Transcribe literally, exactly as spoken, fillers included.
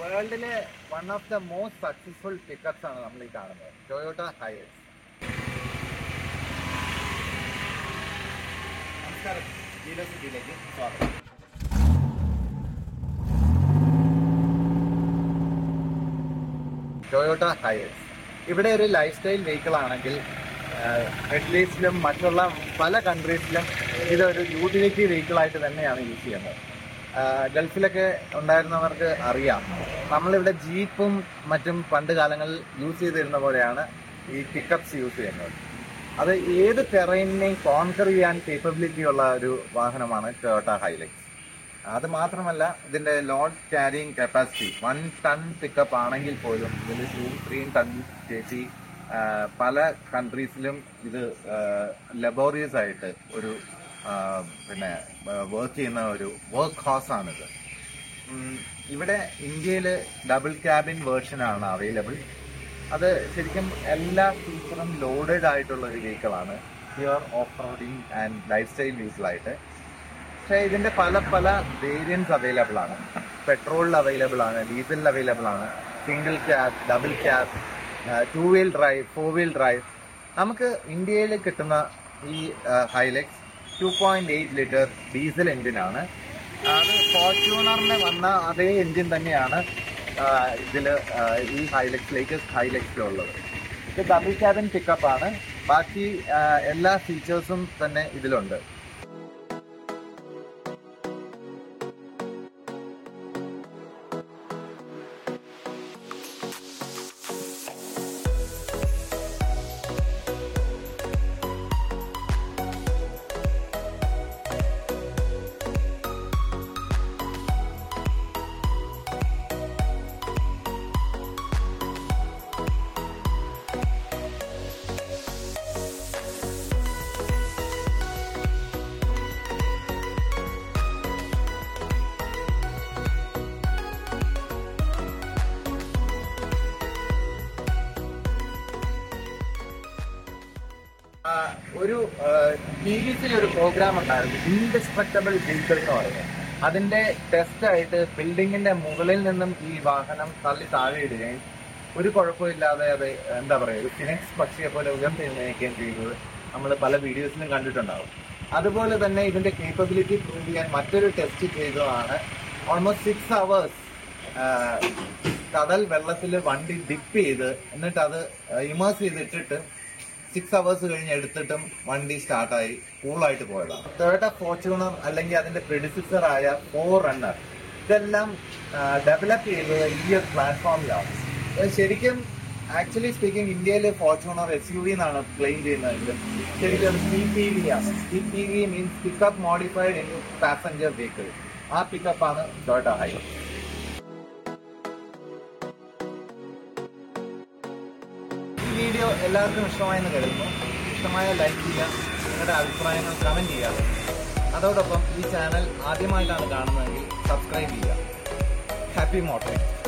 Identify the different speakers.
Speaker 1: വേൾഡിലെ one of the most successful pickups ആണ് നമ്മൾ ഈ കാണുന്നത്, ടൊയോട്ട ഹൈലക്സ്. നമസ്കാരം, WheelOcityയിലേക്ക് സ്വാഗതം. ടൊയോട്ട ഹൈലക്സ് ഇവിടെ ഒരു ലൈഫ് സ്റ്റൈൽ വെഹിക്കിൾ ആണെങ്കിൽ മിഡിൽ ഈസ്റ്റിലും മറ്റുള്ള പല കൺട്രീസിലും ഇതൊരു യൂട്ടിലിറ്റി വെഹിക്കിളായിട്ട് തന്നെയാണ് യൂസ് ചെയ്യുന്നത്. ഗൾഫിലൊക്കെ ഉണ്ടായിരുന്നവർക്ക് അറിയാം, നമ്മളിവിടെ ജീപ്പും മറ്റും പണ്ട് കാലങ്ങളിൽ യൂസ് ചെയ്തിരുന്ന പോലെയാണ് ഈ പിക്കപ്സ് യൂസ് ചെയ്യുന്നത്. അത് ഏത് ടെറൈനിനെയും കോൺകർ ചെയ്യാൻ കേപ്പബിലിറ്റി ഉള്ള ഒരു വാഹനമാണ് ടൊയോട്ട ഹൈലക്സ്. അത് മാത്രമല്ല, ഇതിന്റെ load carrying capacity one ton pickup ആണെങ്കിൽ പോലും ഇതിൽ ടു ത്രീ ടൺ കയറ്റി പല കൺട്രീസിലും ഇത് ലബോറിയസ് ആയിട്ട് ഒരു പിന്നെ വർക്ക് ചെയ്യുന്ന ഒരു വർക്ക് ഹോസ് ആണിത്. ഇവിടെ ഇന്ത്യയിൽ ഡബിൾ ക്യാബിൻ വേർഷനാണ് അവൈലബിൾ. അത് ശരിക്കും എല്ലാ ഫീച്ചറും ലോഡഡ് ആയിട്ടുള്ള ഒരു വെഹിക്കിളാണ്, pure off roading and lifestyle വെഹിക്കിളായിട്ട്. പക്ഷേ ഇതിന്റെ പല പല വേരിയൻസ് അവൈലബിൾ ആണ്. പെട്രോളിൽ അവൈലബിൾ ആണ്, ഡീസലിൽ അവൈലബിൾ ആണ്, single cab, double cab, two wheel drive, four wheel drive. നമുക്ക് ഇന്ത്യയിൽ കിട്ടുന്ന ഈ Hilux two point eight litre diesel എഞ്ചിനാണ്. അത് ഫോർച്യൂണറിന് വന്ന അതേ എഞ്ചിൻ തന്നെയാണ് ഇതില് ഈ ഹൈലക്സ് ലേറ്റസ്റ്റ് ഹൈലക്സിലുള്ളത്. ഇത് ഡബിൾ ക്യാബിൻ പിക്കപ്പ് ആണ്. ബാക്കി എല്ലാ ഫീച്ചേഴ്സും തന്നെ ഇതിലുണ്ട്. ഒരു ടി വി സിയിൽ ഒരു പ്രോഗ്രാം ഉണ്ടായിരുന്നു, ഇൻഡെസ്ട്രക്ടബിൾ വെഹിക്കിൾ എന്ന് പറയുന്നത്. അതിന്റെ ടെസ്റ്റ് ആയിട്ട് ബിൽഡിങ്ങിന്റെ മുകളിൽ നിന്നും ഈ വാഹനം തള്ളി താഴെ ഇടുകയും ഒരു കുഴപ്പമില്ലാതെ അത് എന്താ പറയുക ഒരു ഫിനിക്സ് പക്ഷിയെ പോലെ ഉയർത്തെഴുന്നേൽക്കുകയും ചെയ്തത് നമ്മൾ പല വീഡിയോസിലും കണ്ടിട്ടുണ്ടാവും. അതുപോലെ തന്നെ ഇതിന്റെ കേപ്പബിലിറ്റി പ്രൂവ് ചെയ്യാൻ മറ്റൊരു ടെസ്റ്റ് ചെയ്തതാണ്. ഓൾമോസ്റ്റ് സിക്സ് അവേഴ്സ് കടൽ വെള്ളത്തിൽ വണ്ടി ഡിപ്പ് ചെയ്ത് എന്നിട്ട് അത് ഇമേഴ്സ് ചെയ്തിട്ടിട്ട് സിക്സ് അവേഴ്സ് കഴിഞ്ഞ് എടുത്തിട്ടും വണ്ടി സ്റ്റാർട്ടായി കൂളായിട്ട് പോയതാണ്. ടൊയോട്ട ഫോർച്യൂണർ അല്ലെങ്കിൽ അതിന്റെ പ്രെഡിസിസർ ആയ ഫോർ റണ്ണർ ഇതെല്ലാം ഡെവലപ്പ് ചെയ്തത് ഈ ഒരു പ്ലാറ്റ്ഫോമിലാണ്. ശരിക്കും ആക്ച്വലി സ്പീക്കിംഗ് ഇന്ത്യയിൽ ഫോർച്യൂണർ എസ് യു വി എന്നാണ് ക്ലെയിം ചെയ്യുന്നത്. ശരിക്കും സി പി വി ആണ്. C P V means pickup modified in passenger vehicle. ആ പിക്കപ്പാണ് ടൊയോട്ട ഹൈലക്സ്. വീഡിയോ എല്ലാവർക്കും ഇഷ്ടമായെന്ന് കരുതുന്നു. ഇഷ്ടമായ ലൈക്ക് ചെയ്യുക, നിങ്ങളുടെ അഭിപ്രായങ്ങൾ കമന്റ് ചെയ്യുക. അതോടൊപ്പം ഈ ചാനൽ ആദ്യമായിട്ടാണ് കാണുന്നതെങ്കിൽ സബ്സ്ക്രൈബ് ചെയ്യുക. Happy motoring.